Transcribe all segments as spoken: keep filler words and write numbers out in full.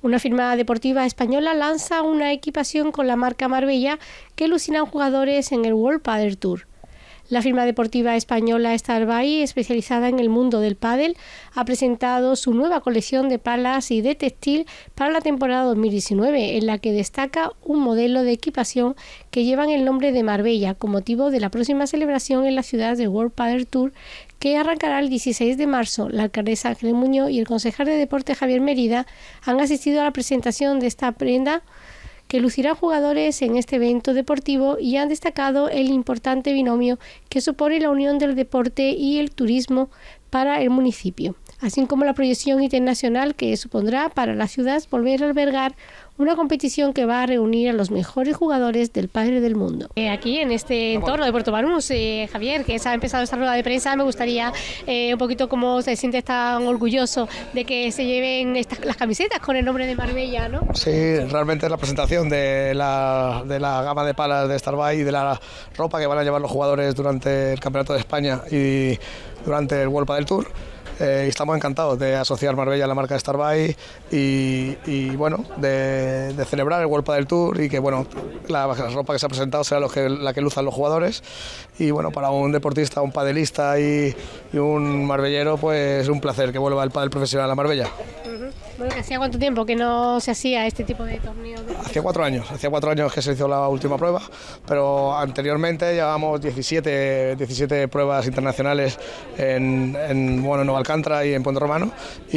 Una firma deportiva española lanza una equipación con la marca Marbella que lucirán jugadores en el World Padel Tour. La firma deportiva española Starbay, especializada en el mundo del pádel, ha presentado su nueva colección de palas y de textil para la temporada dos mil diecinueve, en la que destaca un modelo de equipación que llevan el nombre de Marbella, con motivo de la próxima celebración en la ciudad del World Padel Tour, que arrancará el dieciséis de marzo. La alcaldesa Ángeles Muñoz y el concejal de Deportes Javier Mérida han asistido a la presentación de esta prenda que lucirán jugadores en este evento deportivo y han destacado el importante binomio que supone la unión del deporte y el turismo para el municipio, así como la proyección internacional que supondrá para la ciudad volver a albergar una competición que va a reunir a los mejores jugadores del pádel del mundo. Eh, aquí en este entorno de Puerto Banús, eh, Javier, que se ha empezado esta rueda de prensa, me gustaría eh, un poquito cómo se siente tan orgulloso de que se lleven estas, las camisetas con el nombre de Marbella, ¿no? Sí, realmente es la presentación de la, de la gama de palas de Starbay y de la ropa que van a llevar los jugadores durante el Campeonato de España y durante el World Padel Tour. Eh, estamos encantados de asociar Marbella a la marca Starbay y, y bueno, de, de celebrar el World Padel Tour y que bueno, la, la ropa que se ha presentado será lo que, la que luzan los jugadores y bueno, para un deportista, un padelista y, y un marbellero, pues es un placer que vuelva el pádel profesional a Marbella. Uh-huh. Bueno, ¿hacía cuánto tiempo que no se hacía este tipo de torneos? Hacía cuatro años, hacía cuatro años que se hizo la última prueba, pero anteriormente llevábamos diecisiete, diecisiete pruebas internacionales en, en, bueno, en Nueva Alcántara y en Puente Romano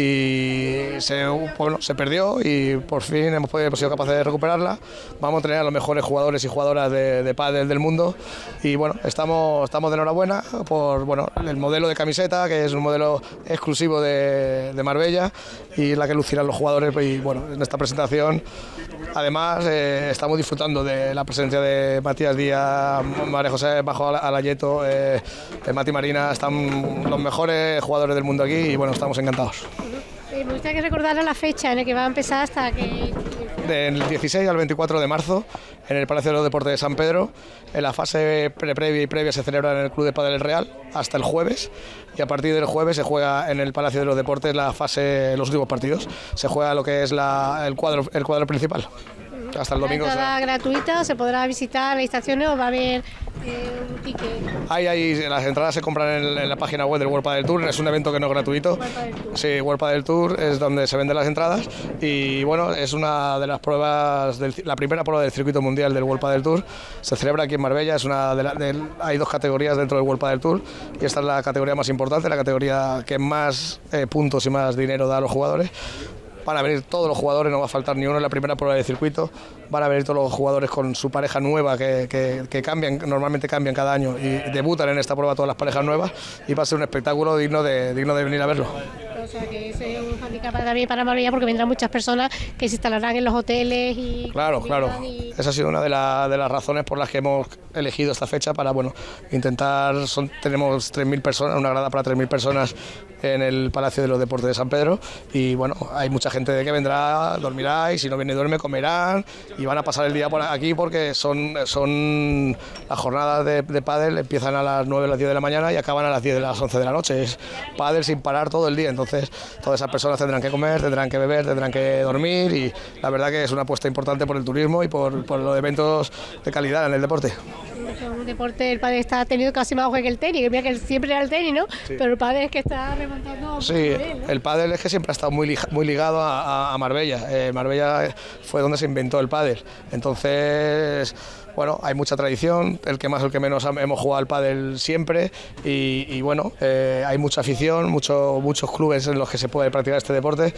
y se, bueno, se perdió y por fin hemos, podido, hemos sido capaces de recuperarla. Vamos a tener a los mejores jugadores y jugadoras de, de pádel del mundo y bueno, estamos, estamos de enhorabuena por bueno, el modelo de camiseta, que es un modelo exclusivo de, de Marbella y la que lucirán los jugadores y bueno, en esta presentación además eh, estamos disfrutando de la presencia de Matías Díaz, María José Bajo Alayeto, eh, Mati Marina, están los mejores jugadores del mundo aquí y bueno, estamos encantados. Me gustaría que recordara la fecha en la que va a empezar hasta que... Del dieciséis al veinticuatro de marzo en el Palacio de los Deportes de San Pedro. En la fase pre-previa y previa se celebra en el Club de Pádel El Real hasta el jueves y a partir del jueves se juega en el Palacio de los Deportes la fase, los últimos partidos. Se juega lo que es la, el, cuadro, el cuadro principal. Hasta el domingo. ¿La entrada gratuita? ¿Se podrá visitar las estaciones o va a haber eh, un ticket? Ahí, ahí, las entradas se compran en, en la página web del World Padel Tour, es un evento que no es gratuito. World Padel Tour. Sí, World Padel Tour es donde se venden las entradas y bueno, es una de las pruebas, del, la primera prueba del circuito mundial del World Padel Tour. Se celebra aquí en Marbella, es una de la, de, hay dos categorías dentro del World Padel Tour y esta es la categoría más importante, la categoría que más eh, puntos y más dinero da a los jugadores. Van a venir todos los jugadores, no va a faltar ni uno en la primera prueba del circuito. Van a venir todos los jugadores con su pareja nueva, que, que, que cambian, normalmente cambian cada año y debutan en esta prueba todas las parejas nuevas y va a ser un espectáculo digno de, digno de venir a verlo. O sea que ese es un handicap también para Marbella porque vendrán muchas personas que se instalarán en los hoteles y... Claro, claro. Y... Esa ha sido una de, la, de las razones por las que hemos elegido esta fecha para, bueno, intentar, son, tenemos tres mil personas, una grada para tres mil personas en el Palacio de los Deportes de San Pedro y bueno, hay mucha gente de que vendrá, dormirá y si no viene y duerme comerán y van a pasar el día por aquí porque son, son las jornadas de, de pádel, empiezan a las nueve, a las diez de la mañana y acaban a las diez de las once de la noche, es pádel sin parar todo el día, entonces todas esas personas tendrán que comer, tendrán que beber, tendrán que dormir y la verdad que es una apuesta importante por el turismo y por, por los eventos de calidad en el deporte. Un deporte, el pádel está tenido casi más auge que el tenis, que mira que siempre era el tenis, ¿no? Sí. Pero el pádel es que está remontando. Sí, bien, ¿no? El pádel es que siempre ha estado muy, li muy ligado a, a Marbella. Eh, Marbella fue donde se inventó el pádel. Entonces, bueno, hay mucha tradición, el que más, el que menos hemos jugado al pádel siempre y, y bueno, eh, hay mucha afición, mucho, muchos clubes en los que se puede practicar este deporte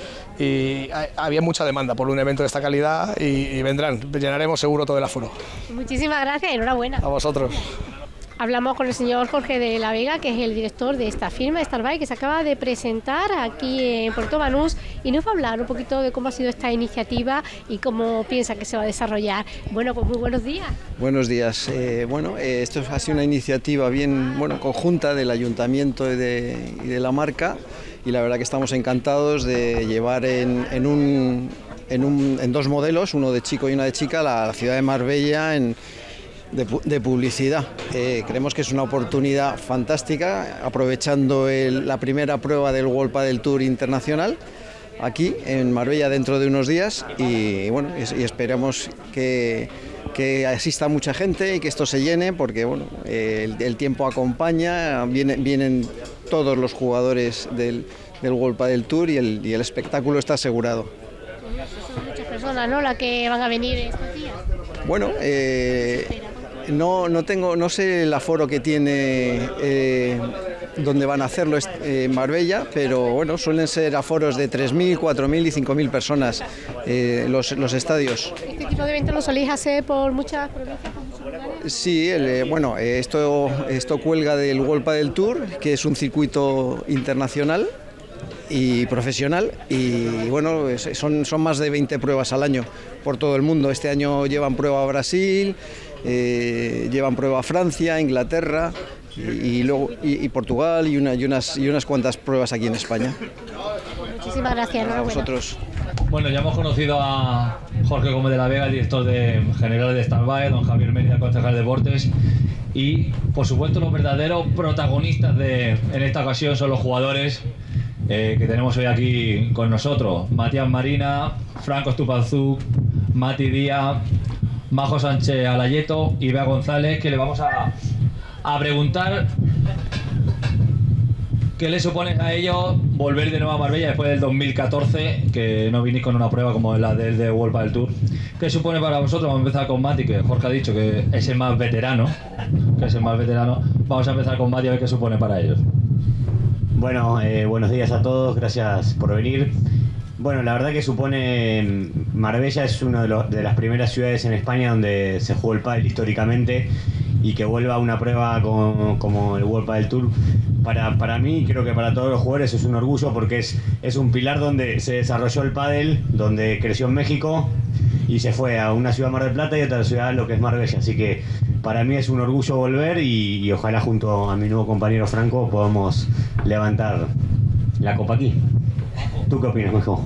y hay, había mucha demanda por un evento de esta calidad y, y vendrán, llenaremos seguro todo el aforo. Muchísimas gracias y enhorabuena. A vosotros. Hablamos con el señor Jorge de la Vega, que es el director de esta firma, Starbay, que se acaba de presentar aquí en Puerto Banús y nos va a hablar un poquito de cómo ha sido esta iniciativa y cómo piensa que se va a desarrollar. Bueno, pues muy buenos días. Buenos días. Eh, bueno, eh, esto ha sido una iniciativa bien bueno, conjunta del Ayuntamiento y de, y de la marca y la verdad que estamos encantados de llevar en, en, un, en, un, en dos modelos, uno de chico y una de chica, la, la ciudad de Marbella en De, de publicidad. Eh, creemos que es una oportunidad fantástica, aprovechando el, la primera prueba del World Padel Tour Internacional aquí en Marbella dentro de unos días y bueno, y esperamos que, que asista mucha gente y que esto se llene porque bueno, el, el tiempo acompaña, vienen, vienen todos los jugadores del, del World Padel Tour y el, y el espectáculo está asegurado. Son muchas personas, ¿no?, las que van a venir estos días. Bueno, eh, no, no tengo, no sé el aforo que tiene eh, donde van a hacerlo eh, en Marbella, pero bueno, suelen ser aforos de tres mil, cuatro mil y cinco mil personas eh, los, los estadios. ¿Este tipo de eventos lo soléis hacer por muchas provincias? Por muchos lugares? Sí, el, eh, bueno, eh, esto, esto cuelga del World Padel Tour, que es un circuito internacional y profesional y bueno, son, son más de veinte pruebas al año por todo el mundo. Este año llevan prueba a Brasil, eh, llevan prueba a Francia, Inglaterra y, y luego y, y Portugal y, una, y, unas, y unas cuantas pruebas aquí en España. Muchísimas gracias. A vosotros. Bueno, ya hemos conocido a Jorge Gómez de la Vega, el director de, general de Starbuy, don Javier Mérida, concejal de deportes, y por supuesto los verdaderos protagonistas de, en esta ocasión son los jugadores eh, que tenemos hoy aquí con nosotros: Matías Marina, Franco Stupanzuk, Mati Díaz, Majo Sánchez Alayeto y Bea González, que le vamos a, a preguntar qué le supone a ellos volver de nuevo a Marbella después del dos mil catorce, que no vinís con una prueba como la del de World Padel Tour. ¿Qué supone para vosotros? Vamos a empezar con Mati, que Jorge ha dicho que es el más veterano, que es el más veterano. Vamos a empezar con Mati a ver qué supone para ellos. Bueno, eh, buenos días a todos, gracias por venir. Bueno, la verdad que supone, Marbella es una de, los, de las primeras ciudades en España donde se jugó el pádel históricamente, y que vuelva a una prueba como, como el World Padel Tour, para, para mí, creo que para todos los jugadores es un orgullo, porque es, es un pilar donde se desarrolló el pádel, donde creció en México y se fue a una ciudad, Mar del Plata, y otra ciudad, lo que es Marbella. Así que para mí es un orgullo volver y, y ojalá junto a mi nuevo compañero Franco podamos levantar la copa aquí. ¿Tú qué opinas, Majo?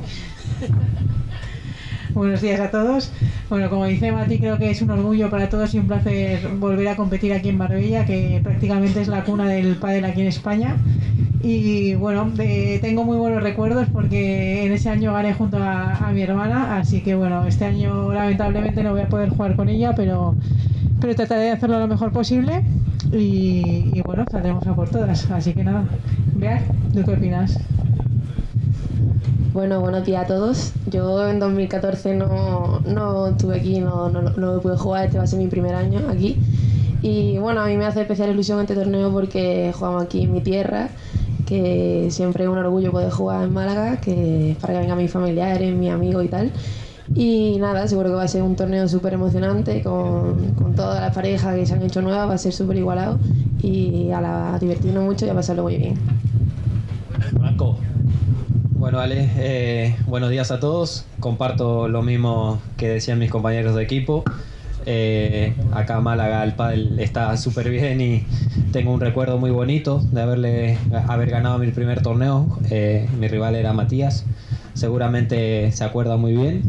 Buenos días a todos. Bueno, como dice Mati, creo que es un orgullo para todos y un placer volver a competir aquí en Marbella, que prácticamente es la cuna del pádel aquí en España. Y bueno, de, tengo muy buenos recuerdos porque en ese año gané junto a, a mi hermana, así que bueno, este año lamentablemente no voy a poder jugar con ella, pero, pero trataré de hacerlo lo mejor posible y, y bueno, saldremos a por todas. Así que nada, Bea, ¿tú qué opinas? Bueno, buenos días a todos. Yo en dos mil catorce no, no estuve aquí, no, no, no pude jugar, este va a ser mi primer año aquí. Y bueno, a mí me hace especial ilusión este torneo porque jugamos aquí en mi tierra, que siempre es un orgullo poder jugar en Málaga, que es para que vengan mis familiares, mis amigos y tal. Y nada, seguro que va a ser un torneo súper emocionante con, con todas las parejas que se han hecho nuevas, va a ser súper igualado y a, la, a divertirnos mucho y a pasarlo muy bien. Franco. Bueno, Ale, eh, buenos días a todos. Comparto lo mismo que decían mis compañeros de equipo. Eh, acá en Málaga el pádel está súper bien y tengo un recuerdo muy bonito de haberle, haber ganado mi primer torneo. Eh, mi rival era Matías, seguramente se acuerda muy bien.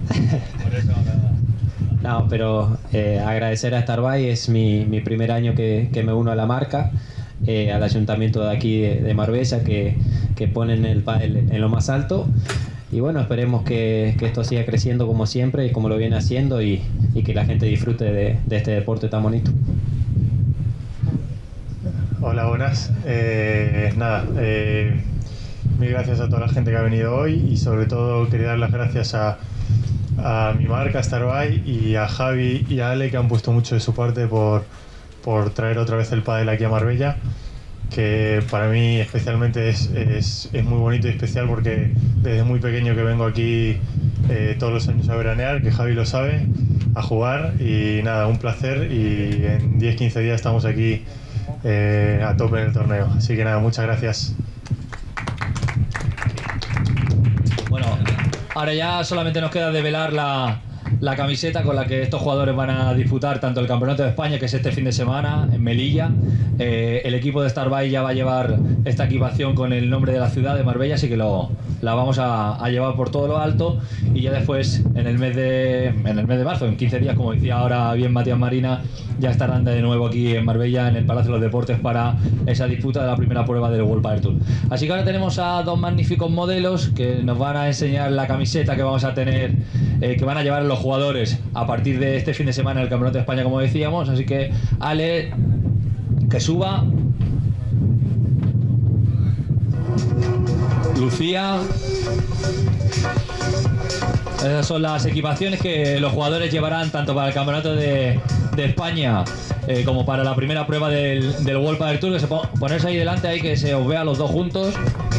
No, pero eh, agradecer a Starbuy, es mi, mi primer año que, que me uno a la marca. Eh, al ayuntamiento de aquí de, de Marbella que, que ponen el pádel en lo más alto, y bueno, esperemos que, que esto siga creciendo como siempre y como lo viene haciendo, y, y que la gente disfrute de, de este deporte tan bonito. Hola, buenas. Eh, nada, eh, mil gracias a toda la gente que ha venido hoy, y sobre todo quería dar las gracias a, a mi marca Starbuy y a Javi y a Ale, que han puesto mucho de su parte por por traer otra vez el pádel aquí a Marbella, que para mí especialmente es, es, es muy bonito y especial, porque desde muy pequeño que vengo aquí eh, todos los años a veranear, que Javi lo sabe, a jugar, y nada, un placer, y en diez quince días estamos aquí eh, a tope en el torneo, así que nada, muchas gracias. Bueno, ahora ya solamente nos queda develar la, la camiseta con la que estos jugadores van a disputar tanto el Campeonato de España, que es este fin de semana en Melilla. Eh, el equipo de Starbike ya va a llevar esta equipación con el nombre de la ciudad de Marbella, así que lo, la vamos a, a llevar por todo lo alto, y ya después en el mes de en el mes de marzo, en quince días, como decía ahora bien Matías Marina, ya estarán de nuevo aquí en Marbella, en el Palacio de los Deportes, para esa disputa de la primera prueba del World Padel Tour. Así que ahora tenemos a dos magníficos modelos que nos van a enseñar la camiseta que vamos a tener, eh, que van a llevar los jugadores a partir de este fin de semana en el Campeonato de España, como decíamos. Así que Ale, que suba. Lucía. Esas son las equipaciones que los jugadores llevarán tanto para el Campeonato de, de España eh, como para la primera prueba del, del World Padel Tour. Que se pon, ponerse ahí delante, ahí que se os vea los dos juntos.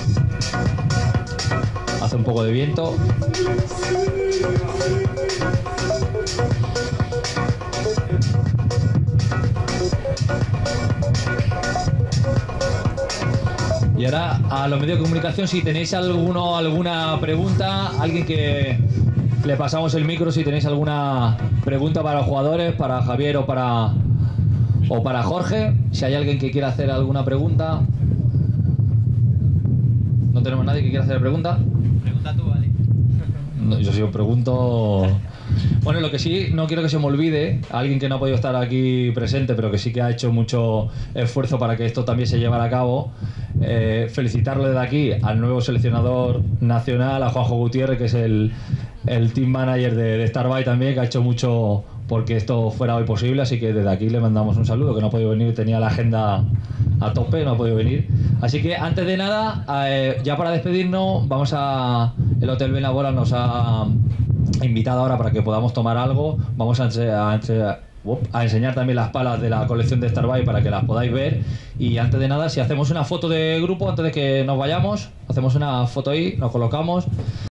Hace un poco de viento. Y ahora a los medios de comunicación, si tenéis alguno, alguna pregunta, alguien que le pasamos el micro, si tenéis alguna pregunta para los jugadores, para Javier o para o para Jorge, si hay alguien que quiera hacer alguna pregunta. No tenemos nadie que quiera hacer pregunta. Pregunta tú, vale. No, yo si os pregunto. Bueno, lo que sí, no quiero que se me olvide, alguien que no ha podido estar aquí presente, pero que sí que ha hecho mucho esfuerzo para que esto también se llevara a cabo, eh, felicitarlo desde aquí al nuevo seleccionador nacional, a Juanjo Gutiérrez, que es el, el team manager de, de Starbike también, que ha hecho mucho porque esto fuera hoy posible, así que desde aquí le mandamos un saludo, que no ha podido venir, tenía la agenda a tope, no ha podido venir. Así que antes de nada, eh, ya para despedirnos, vamos a... El Hotel Benabora nos ha invitado ahora para que podamos tomar algo. Vamos a, a, a enseñar también las palas de la colección de Starbike para que las podáis ver. Y antes de nada, si hacemos una foto de grupo, antes de que nos vayamos, hacemos una foto ahí, nos colocamos.